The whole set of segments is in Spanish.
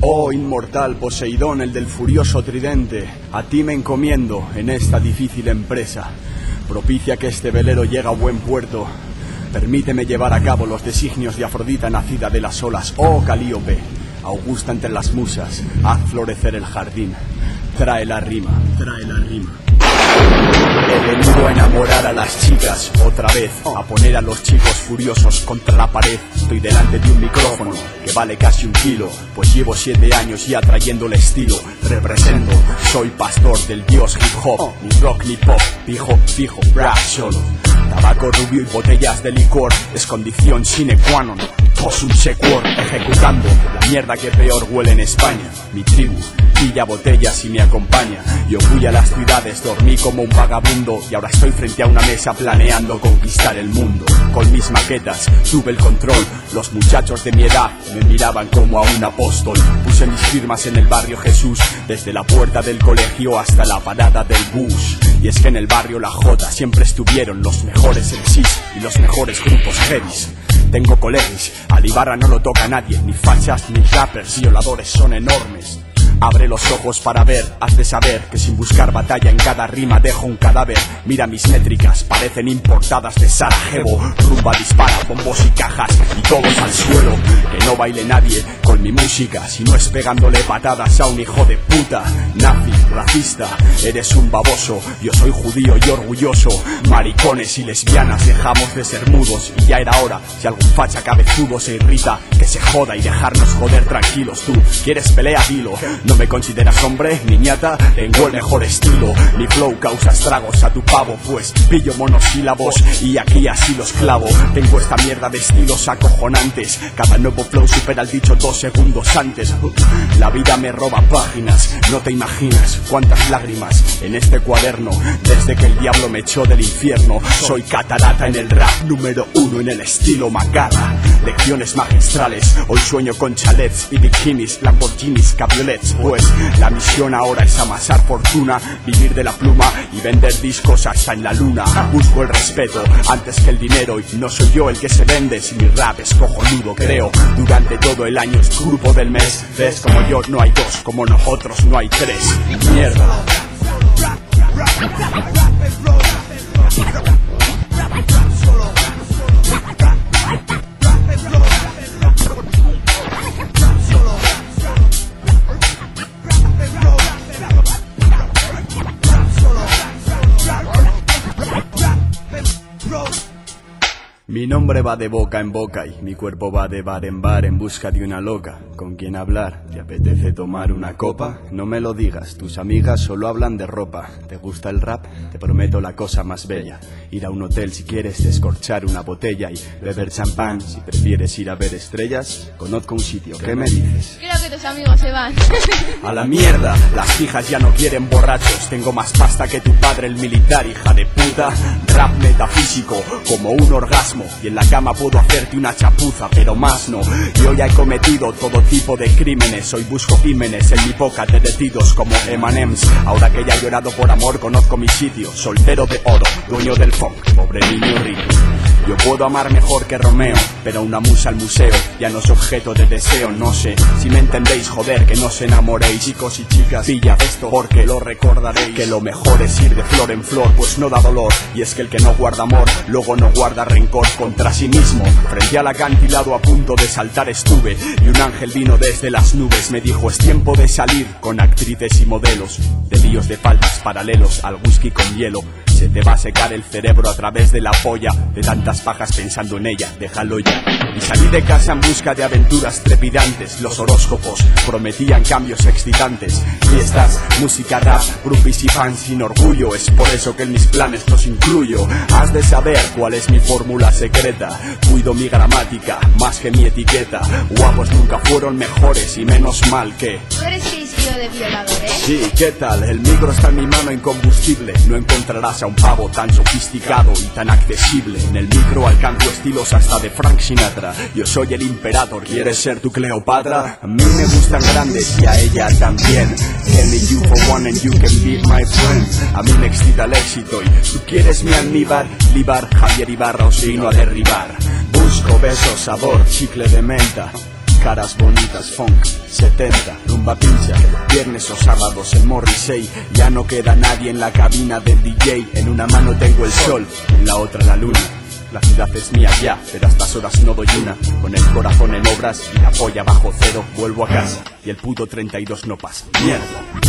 Oh inmortal Poseidón, el del furioso tridente, a ti me encomiendo en esta difícil empresa. Propicia que este velero llegue a buen puerto. Permíteme llevar a cabo los designios de Afrodita nacida de las olas. Oh Calíope, augusta entre las musas, haz florecer el jardín. Trae la rima, trae la rima. He venido a enamorar a las chicas otra vez, a poner a los chicos furiosos contra la pared. Estoy delante de un micrófono que vale casi 1 kilo, pues llevo 7 años ya trayendo el estilo. Represento, soy pastor del dios hip hop, ni rock ni pop, fijo, rap solo. Tabaco rubio y botellas de licor es condición sine qua non. Posum sequor, ejecutando la mierda que peor huele en España. Mi tribu pilla botellas y me acompaña. Yo fui a las ciudades, dormí como un vagabundo y ahora estoy frente a una mesa planeando conquistar el mundo. Con mis maquetas tuve el control. Los muchachos de mi edad me miraban como a un apóstol. Puse mis firmas en el barrio Jesús, desde la puerta del colegio hasta la parada del bus. Y es que en el barrio La Jota siempre estuvieron los mejores MCs y los mejores grupos heavies. Tengo colegis, al Ibarra no lo toca nadie, ni fachas ni rappers, violadores son enormes. Abre los ojos para ver, has de saber que sin buscar batalla en cada rima dejo un cadáver. Mira mis métricas, parecen importadas de Sarajevo. Rumba dispara, bombos y cajas y todos al suelo. Que no baile nadie con mi música, si no es pegándole patadas a un hijo de puta. Nazi, racista, eres un baboso. Yo soy judío y orgulloso. Maricones y lesbianas, dejamos de ser mudos. Y ya era hora, si algún facha cabezudo se irrita, que se joda y dejarnos joder tranquilos. Tú, ¿quieres pelea? Dilo. No me consideras hombre, niñata, tengo el mejor estilo. Mi flow causa estragos a tu pavo, pues pillo monosílabos y aquí así los clavo. Tengo esta mierda de estilos acojonantes. Cada nuevo flow supera el dicho 2 segundos antes. La vida me roba páginas, no te imaginas cuántas lágrimas en este cuaderno. Desde que el diablo me echó del infierno, soy catarata en el rap, número 1 en el estilo macarra. Lecciones magistrales, hoy sueño con chalets y bikinis, Lamborghinis, cabriolets. Pues la misión ahora es amasar fortuna, vivir de la pluma y vender discos hasta en la luna. Busco el respeto antes que el dinero y no soy yo el que se vende. Si mi rap es cojonudo, creo, durante todo el año es tu grupo del mes. Ves, como yo no hay 2, como nosotros no hay 3. Mierda. Mi nombre va de boca en boca y mi cuerpo va de bar en busca de una loca. ¿Con quién hablar? ¿Te apetece tomar una copa? No me lo digas, tus amigas solo hablan de ropa. ¿Te gusta el rap? Te prometo la cosa más bella. Ir a un hotel si quieres, descorchar una botella y beber champán. Si prefieres ir a ver estrellas, conozco un sitio. ¿Qué me dices? Creo que tus amigos se van. A la mierda, las fijas ya no quieren borrachos. Tengo más pasta que tu padre el militar, hija de puta. Rap metafísico, como un orgasmo. Y en la cama puedo hacerte una chapuza, pero más no. Yo ya he cometido todo tipo de crímenes. Hoy busco pímenes en mi boca derretidos como M&M's. Ahora que ya he llorado por amor, conozco mi sitio. Soltero de oro, dueño del funk, pobre niño rico. Yo puedo amar mejor que Romeo, pero una musa al museo ya no es objeto de deseo. No sé si me entendéis, joder, que no os enamoréis. Chicos y chicas, pilla esto porque lo recordaréis. Que lo mejor es ir de flor en flor, pues no da dolor. Y es que el que no guarda amor, luego no guarda rencor contra sí mismo. Frente al acantilado a punto de saltar estuve, y un ángel vino desde las nubes. Me dijo, es tiempo de salir con actrices y modelos. De líos de faldas paralelos al whisky con hielo. Se te va a secar el cerebro a través de la polla de tantas pajas pensando en ella, déjalo ya. Y salí de casa en busca de aventuras trepidantes. Los horóscopos prometían cambios excitantes. Fiestas, música, rap, groupies y fans sin orgullo. Es por eso que en mis planes los incluyo. Has de saber cuál es mi fórmula secreta. Cuido mi gramática más que mi etiqueta. Guapos nunca fueron mejores y menos mal que... ¿Tú eres tío de violador, Sí, ¿qué tal? El micro está en mi mano incombustible. No encontrarás a un pavo tan sofisticado y tan accesible. En el micro alcanzo estilos hasta de Frank Sinatra. Yo soy el Imperator, ¿quieres ser tu Cleopatra? A mí me gustan grandes y a ella también. Tell me you for one and you can be my friend. A mí me excita el éxito y tú quieres mi almíbar. Libar, Javier Ibarra os vino a derribar. Busco besos, sabor, chicle de menta. caras bonitas, funk, 70, rumba pincha, viernes o sábados en Morrissey. Ya no queda nadie en la cabina del DJ. En una mano tengo el sol, en la otra la luna. La ciudad es mía ya, pero a estas horas no doy una. Con el corazón en obras y la polla bajo cero, vuelvo a casa y el puto 32 no pasa. Mierda.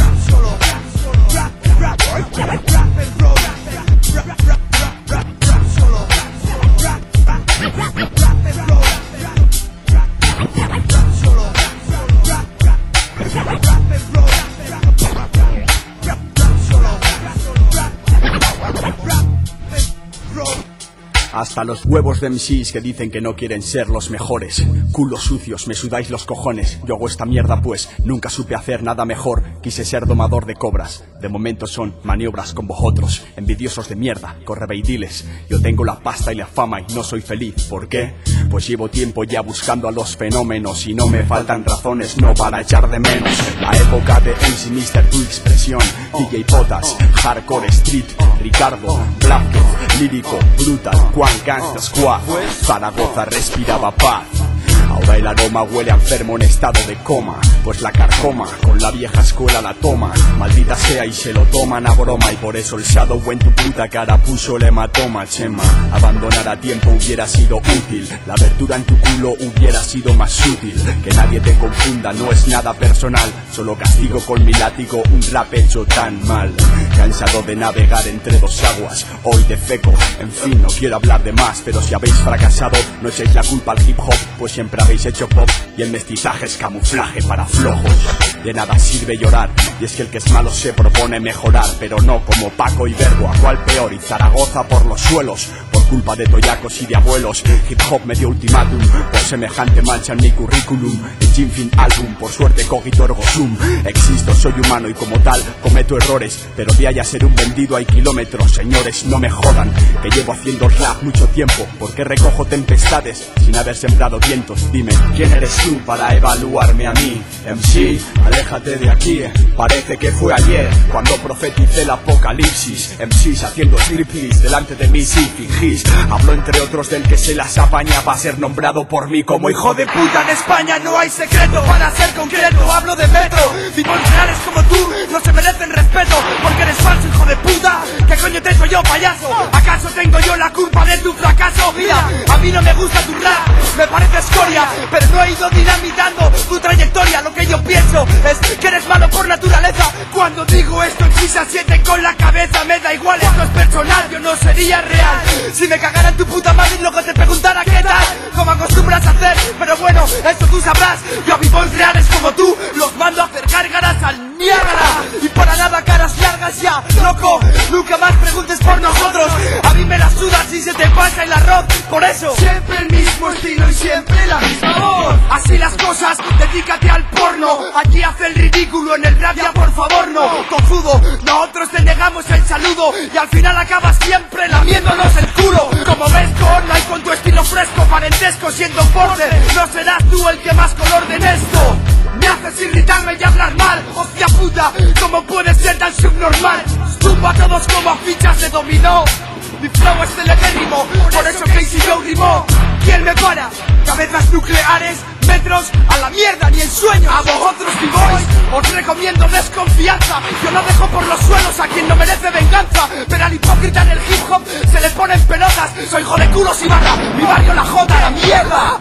Hasta los huevos de MCs que dicen que no quieren ser los mejores. Culos sucios, me sudáis los cojones. Yo hago esta mierda pues nunca supe hacer nada mejor. Quise ser domador de cobras. De momento son maniobras con vosotros. Envidiosos de mierda, correveidiles. Yo tengo la pasta y la fama y no soy feliz. ¿Por qué? Pues llevo tiempo ya buscando a los fenómenos y no me faltan razones no para echar de menos. La época de MC Mr. Tu Expresión, DJ Potas, Hardcore Street, Ricardo, Blázquez, lírico, brutal, Juan Gangsta Squad. Zaragoza respiraba paz. Ahora el aroma huele a enfermo en estado de coma, pues la carcoma con la vieja escuela la toma. Maldita sea y se lo toman a broma. Y por eso el shadow en tu puta cara puso el hematoma, chema. Abandonar a tiempo hubiera sido útil. La abertura en tu culo hubiera sido más útil. Que nadie te confunda, no es nada personal. Solo castigo con mi látigo un rap hecho tan mal. Cansado de navegar entre dos aguas, hoy defeco. En fin, no quiero hablar de más, pero si habéis fracasado no echéis la culpa al hip hop, pues siempre habéis hecho pop y el mestizaje es camuflaje para flojos. De nada sirve llorar, y es que el que es malo se propone mejorar, pero no como Paco y Verbo, a cual peor, y Zaragoza por los suelos, por culpa de toyacos y de abuelos. Hip hop me dio ultimátum, por semejante mancha en mi currículum. El Jinfin álbum, por suerte cogito ergo sum. Existo, soy humano y como tal cometo errores, pero de ahí a ser un vendido hay kilómetros. Señores, no me jodan, que llevo haciendo rap mucho tiempo. ¿Por qué recojo tempestades sin haber sembrado vientos? Dime, ¿quién eres tú para evaluarme a mí? MC, aléjate de aquí. Parece que fue ayer cuando profeticé el apocalipsis. MCs haciendo striptease delante de mí, sí, fingís. Hablo entre otros del que se las apaña para ser nombrado por mí como hijo de puta. En España no hay secreto, para ser concreto hablo de metro. Tipos reales como tú no se merecen respeto, porque eres falso, hijo de puta. ¿Qué coño te soy yo, payaso? ¿Acaso tengo yo la culpa de tu fracaso? Mira, a mí no me gusta tu rap, me parece escoria, pero no he ido dinamitando tu trayectoria. Lo que yo pienso es que eres malo por naturaleza. Cuando digo esto, el se asiente con la cabeza. Me da igual, esto es personal, yo no sería real si me cagara en tu puta madre y luego te preguntara qué tal, como acostumbras a hacer. Pero bueno, eso tú sabrás. Yo a b-boys reales como tú los mando a hacer gárgaras al Niágara. Y para nada caras largas ya, loco, nunca más preguntes por nosotros. A mí me la sudas si se te pasa el arroz. Por eso, siempre el mismo estilo y siempre la misma voz. Así las cosas, dedícate al porno. Aquí hace el ridículo, en el rap ya por favor no. Tozudo, nosotros te negamos el saludo y al final acabas siempre lamiéndonos el culo. Como ves, con con tu estilo fresco, parentesco siendo un borde. No serás tú el que más color den esto. Me haces irritarme y hablar mal, hostia puta, ¿cómo puedes ser tan subnormal? Tumba a todos como a fichas de dominó. Mi flow es celebérrimo, por eso Casey Joe rimó. ¿Quién me para? Cabezas nucleares, metros a la mierda, ni en sueño. A vosotros b-boys os recomiendo desconfianza. Yo no dejo por los suelos a quien no merece venganza, pero al hipócrita en el hip hop se le ponen pelotas. Soy hijo de culos y barra, mi barrio la jota, la mierda.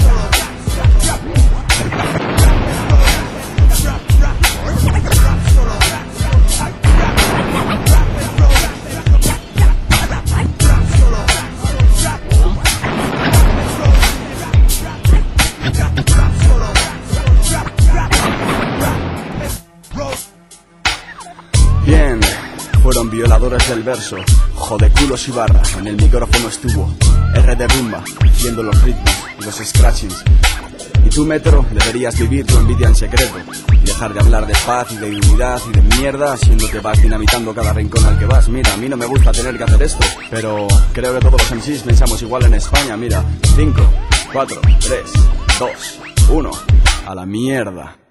Bien, fueron violadores del verso, jodeculos y barra. En el micrófono estuvo R de Rumba, haciendo los ritmos y los scratchings. Y tú, Metro, deberías vivir tu envidia en secreto y dejar de hablar de paz y de unidad y de mierda, siendo que vas dinamitando cada rincón al que vas. Mira, a mí no me gusta tener que hacer esto, pero creo que todos los MCs pensamos igual en España. Mira, 5, 4, 3, 2, 1, a la mierda.